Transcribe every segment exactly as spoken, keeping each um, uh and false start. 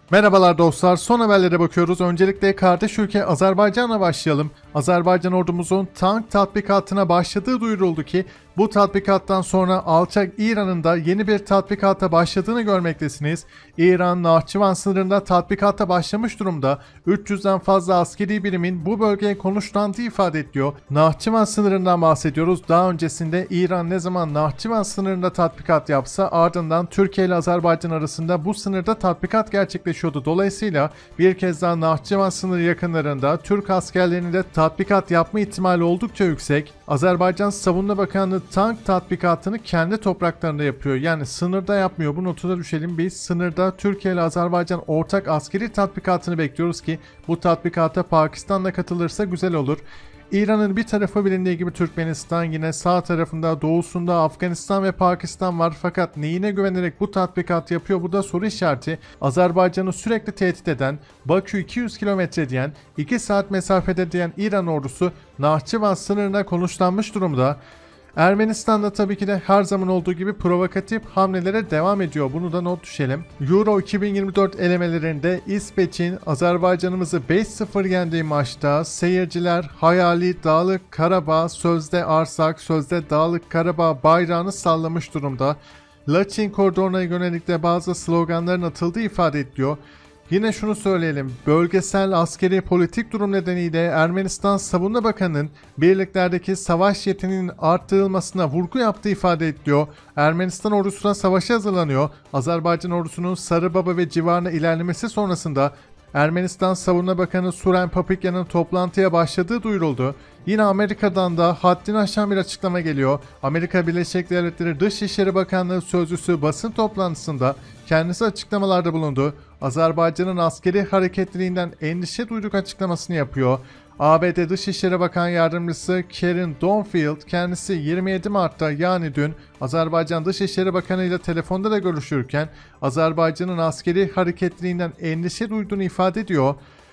Merhabalar dostlar, son haberlere bakıyoruz. Öncelikle kardeş ülke Azerbaycan'la başlayalım. Azerbaycan ordumuzun tank tatbikatına başladığı duyuruldu ki bu tatbikattan sonra alçak İran'ın da yeni bir tatbikata başladığını görmektesiniz. İran, Nahçıvan sınırında tatbikata başlamış durumda. üç yüzden fazla askeri birimin bu bölgeye konuşlandığı ifade ediliyor. Nahçıvan sınırından bahsediyoruz. Daha öncesinde İran ne zaman Nahçıvan sınırında tatbikat yapsa ardından Türkiye ile Azerbaycan arasında bu sınırda tatbikat gerçekleşiyordu. Dolayısıyla bir kez daha Nahçıvan sınırı yakınlarında Türk askerlerinin de tatbikat yapma ihtimali oldukça yüksek. Azerbaycan Savunma Bakanlığı tank tatbikatını kendi topraklarında yapıyor. Yani sınırda yapmıyor. Bu notuda düşelim. Biz sınırda Türkiye ile Azerbaycan ortak askeri tatbikatını bekliyoruz ki bu tatbikata Pakistan'la katılırsa güzel olur. İran'ın bir tarafı bilindiği gibi Türkmenistan, yine sağ tarafında doğusunda Afganistan ve Pakistan var. Fakat neyine güvenerek bu tatbikat yapıyor, bu da soru işareti. Azerbaycan'ı sürekli tehdit eden, Bakü iki yüz kilometre diyen, iki saat mesafede diyen İran ordusu Nahçıvan sınırına konuşlanmış durumda. Ermenistan'da tabii ki de her zaman olduğu gibi provokatif hamlelere devam ediyor. Bunu da not düşelim. Euro iki bin yirmi dört elemelerinde İsveç'in Azerbaycan'ımızı beş sıfır yendiği maçta seyirciler hayali Dağlık Karabağ, sözde Arsak, sözde Dağlık Karabağ bayrağını sallamış durumda. Laçin koridoruna yönelik de bazı sloganların atıldığı ifade ediliyor. Yine şunu söyleyelim, bölgesel askeri politik durum nedeniyle Ermenistan Savunma Bakanı'nın birliklerdeki savaş yeteneğinin arttırılmasına vurgu yaptığı ifade ediliyor. Ermenistan ordusuna savaşa hazırlanıyor. Azerbaycan ordusunun Sarıbaba ve civarına ilerlemesi sonrasında Ermenistan Savunma Bakanı Suren Papikyan'ın toplantıya başladığı duyuruldu. Yine Amerika'dan da haddini aşan bir açıklama geliyor. Amerika Birleşik Devletleri Dışişleri Bakanlığı sözcüsü basın toplantısında kendisi açıklamalarda bulundu. Azerbaycan'ın askeri hareketliliğinden endişe duyduk açıklamasını yapıyor. A B D Dışişleri Bakan Yardımcısı Karen Donfield kendisi yirmi yedi Mart'ta, yani dün, Azerbaycan Dışişleri Bakanı ile telefonda da görüşürken Azerbaycan'ın askeri hareketliliğinden endişe duyduğunu ifade ediyor.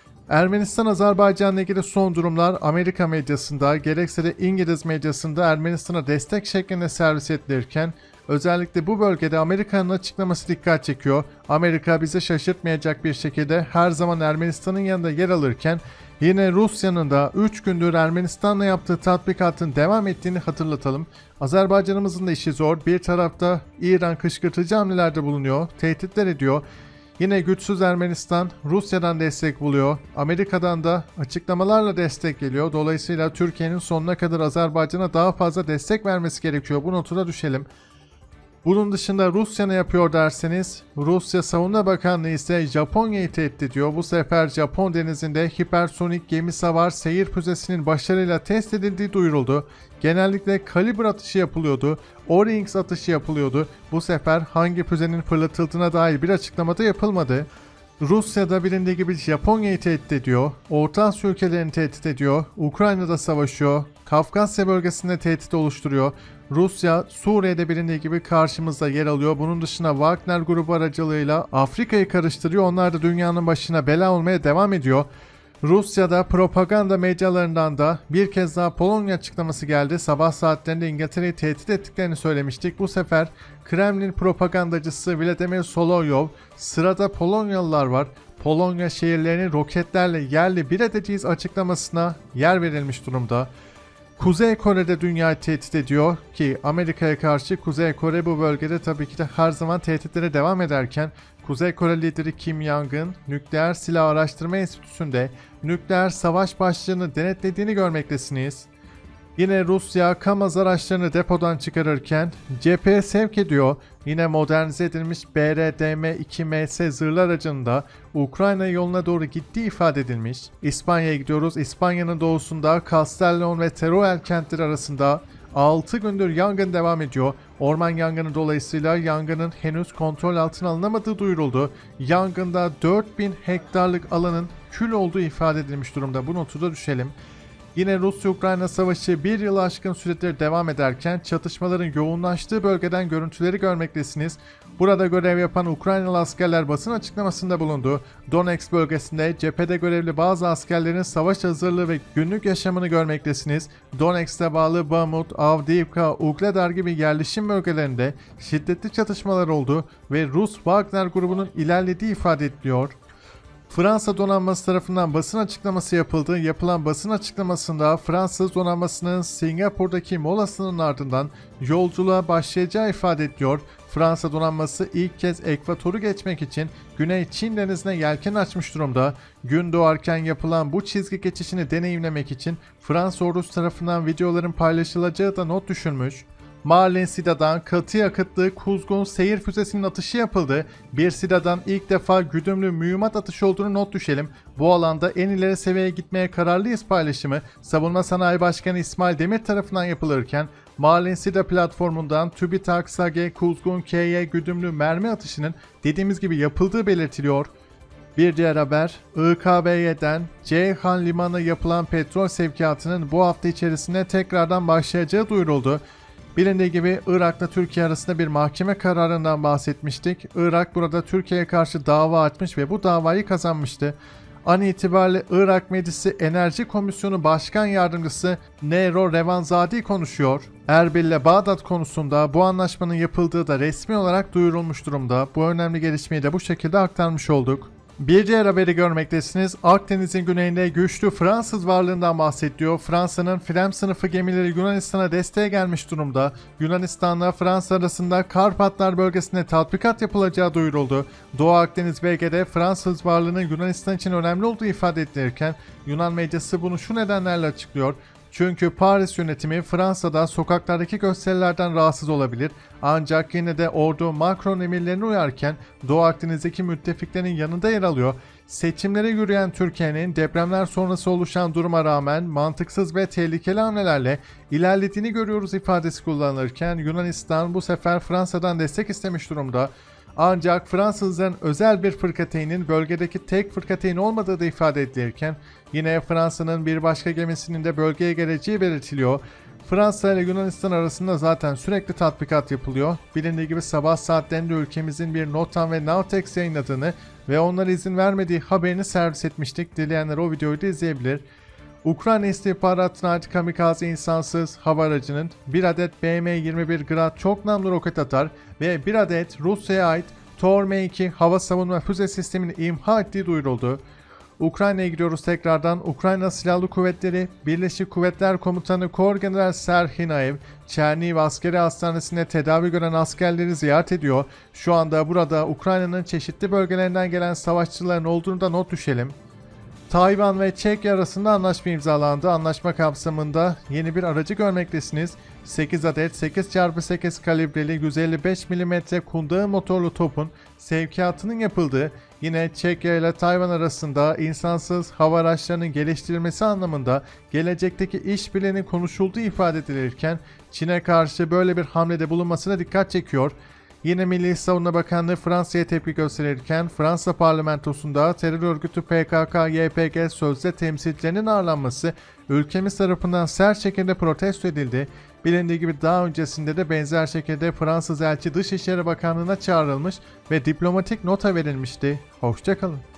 Ermenistan-Azerbaycan'la ilgili son durumlar Amerika medyasında gerekse de İngiliz medyasında Ermenistan'a destek şeklinde servis edilirken özellikle bu bölgede Amerika'nın açıklaması dikkat çekiyor. Amerika bizi şaşırtmayacak bir şekilde her zaman Ermenistan'ın yanında yer alırken yine Rusya'nın da üç gündür Ermenistan'la yaptığı tatbikatın devam ettiğini hatırlatalım. Azerbaycan'ımızın da işi zor. Bir tarafta İran kışkırtıcı hamlelerde bulunuyor, tehditler ediyor. Yine güçsüz Ermenistan Rusya'dan destek buluyor. Amerika'dan da açıklamalarla destek geliyor. Dolayısıyla Türkiye'nin sonuna kadar Azerbaycan'a daha fazla destek vermesi gerekiyor. Bu notu da düşelim. Bunun dışında Rusya ne yapıyor derseniz, Rusya Savunma Bakanlığı ise Japonya'yı tehdit ediyor. Bu sefer Japon denizinde hipersonik gemi savar seyir füzesinin başarıyla test edildiği duyuruldu. Genellikle kalibre atışı yapılıyordu, O-Rings atışı yapılıyordu. Bu sefer hangi füzenin fırlatıldığına dair bir açıklamada yapılmadı. Rusya'da bilindiği gibi Japonya'yı tehdit ediyor, Orta Asya ülkelerini tehdit ediyor, Ukrayna'da savaşıyor, Kafkasya bölgesinde tehdit oluşturuyor. Rusya, Suriye'de bilindiği gibi karşımızda yer alıyor. Bunun dışında Wagner grubu aracılığıyla Afrika'yı karıştırıyor. Onlar da dünyanın başına bela olmaya devam ediyor. Rusya'da propaganda medyalarından da bir kez daha Polonya açıklaması geldi. Sabah saatlerinde İngiltere'yi tehdit ettiklerini söylemiştik. Bu sefer Kremlin propagandacısı Vladimir Solovyov, sırada Polonyalılar var, Polonya şehirlerini roketlerle yerle bir edeceğiz açıklamasına yer verilmiş durumda. Kuzey Kore'de dünyayı tehdit ediyor ki Amerika'ya karşı Kuzey Kore bu bölgede tabii ki de her zaman tehditlere devam ederken Kuzey Kore lideri Kim Jong-un Nükleer Silah Araştırma Enstitüsü'nde nükleer savaş başlığını denetlediğini görmektesiniz. Yine Rusya KAMAZ araçlarını depodan çıkarırken cepheye sevk ediyor. Yine modernize edilmiş B R D M iki M S zırhlı aracının da Ukrayna yoluna doğru gittiği ifade edilmiş. İspanya'ya gidiyoruz. İspanya'nın doğusunda Castellón ve Teruel kentleri arasında altı gündür yangın devam ediyor. Orman yangını dolayısıyla yangının henüz kontrol altına alınamadığı duyuruldu. Yangında dört bin hektarlık alanın kül olduğu ifade edilmiş durumda. Bu notu da düşelim. Yine Rusya-Ukrayna savaşı bir yılı aşkın süredir devam ederken çatışmaların yoğunlaştığı bölgeden görüntüleri görmektesiniz. Burada görev yapan Ukraynalı askerler basın açıklamasında bulundu. Donetsk bölgesinde cephede görevli bazı askerlerin savaş hazırlığı ve günlük yaşamını görmektesiniz. Donetsk'te bağlı Bamut, Avdiivka, Ugledar gibi yerleşim bölgelerinde şiddetli çatışmalar oldu ve Rus Wagner grubunun ilerlediği ifade ediliyor. Fransa donanması tarafından basın açıklaması yapıldı. Yapılan basın açıklamasında Fransız donanmasının Singapur'daki molasının ardından yolculuğa başlayacağı ifade ediliyor. Fransa donanması ilk kez ekvatoru geçmek için Güney Çin denizine yelken açmış durumda. Gün doğarken yapılan bu çizgi geçişini deneyimlemek için Fransa ordusu tarafından videoların paylaşılacağı da not düşülmüş. Marlin SIDA'dan katı yakıtlı kuzgun seyir füzesinin atışı yapıldı. Bir SIDA'dan ilk defa güdümlü mühimmat atışı olduğunu not düşelim. Bu alanda en ileri seviyeye gitmeye kararlıyız paylaşımı Savunma Sanayi Başkanı İsmail Demir tarafından yapılırken Marlin SIDA platformundan TÜBİTAK SAGE Kuzgun K Y güdümlü mermi atışının dediğimiz gibi yapıldığı belirtiliyor. Bir diğer haber, I K B Y'den Ceyhan Limanı yapılan petrol sevkiyatının bu hafta içerisinde tekrardan başlayacağı duyuruldu. Bilindiği gibi Irak'la Türkiye arasında bir mahkeme kararından bahsetmiştik. Irak burada Türkiye'ye karşı dava açmış ve bu davayı kazanmıştı. An itibariyle Irak Meclisi Enerji Komisyonu Başkan Yardımcısı Nero Revanzadi konuşuyor. Erbil ile Bağdat konusunda bu anlaşmanın yapıldığı da resmi olarak duyurulmuş durumda. Bu önemli gelişmeyi de bu şekilde aktarmış olduk. Bir diğer haberi görmektesiniz. Akdeniz'in güneyinde güçlü Fransız varlığından bahsediyor. Fransa'nın Frem sınıfı gemileri Yunanistan'a desteğe gelmiş durumda. Yunanistan'la Fransa arasında Karpatlar bölgesinde tatbikat yapılacağı duyuruldu. Doğu Akdeniz bölgede Fransız varlığının Yunanistan için önemli olduğu ifade edilirken Yunan medyası bunu şu nedenlerle açıklıyor. Çünkü Paris yönetimi Fransa'da sokaklardaki gösterilerden rahatsız olabilir. Ancak yine de ordu Macron emirlerine uyarken Doğu Akdeniz'deki müttefiklerin yanında yer alıyor. Seçimlere yürüyen Türkiye'nin depremler sonrası oluşan duruma rağmen mantıksız ve tehlikeli hamlelerle ilerlediğini görüyoruz ifadesi kullanılırken Yunanistan bu sefer Fransa'dan destek istemiş durumda. Ancak Fransızların özel bir fırkateynin bölgedeki tek fırkateyn olmadığı da ifade edilirken yine Fransa'nın bir başka gemisinin de bölgeye geleceği belirtiliyor. Fransa ile Yunanistan arasında zaten sürekli tatbikat yapılıyor. Bilindiği gibi sabah saatlerinde ülkemizin bir Notam ve Navtex yayınladığını ve onlara izin vermediği haberini servis etmiştik. Dileyenler o videoyu da izleyebilir. Ukrayna istihbaratına ait kamikaze insansız hava aracının bir adet B M yirmi bir Grad çok namlu roket atar ve bir adet Rusya'ya ait Tor M iki hava savunma füze sistemini imha ettiği duyuruldu. Ukrayna'ya gidiyoruz tekrardan. Ukrayna Silahlı Kuvvetleri Birleşik Kuvvetler Komutanı Korgeneral Serhinayev, Çernihiv Askeri Hastanesi'nde tedavi gören askerleri ziyaret ediyor. Şu anda burada Ukrayna'nın çeşitli bölgelerinden gelen savaşçıların olduğunu da not düşelim. Tayvan ve Çekya arasında anlaşma imzalandı. Anlaşma kapsamında yeni bir aracı görmektesiniz. sekiz adet sekiz çarpı sekiz kalibreli yüz elli beş milimetre kundağı motorlu topun sevkiyatının yapıldığı, yine Çekya ile Tayvan arasında insansız hava araçlarının geliştirilmesi anlamında gelecekteki işbirliğinin konuşulduğu ifade edilirken Çin'e karşı böyle bir hamlede bulunmasına dikkat çekiyor. Yine Milli Savunma Bakanlığı Fransa'ya tepki gösterirken Fransa parlamentosunda terör örgütü P K K Y P G sözde temsilcilerinin ağırlanması ülkemiz tarafından sert şekilde protesto edildi. Bilindiği gibi daha öncesinde de benzer şekilde Fransız elçi Dışişleri Bakanlığı'na çağrılmış ve diplomatik nota verilmişti. Hoşça kalın.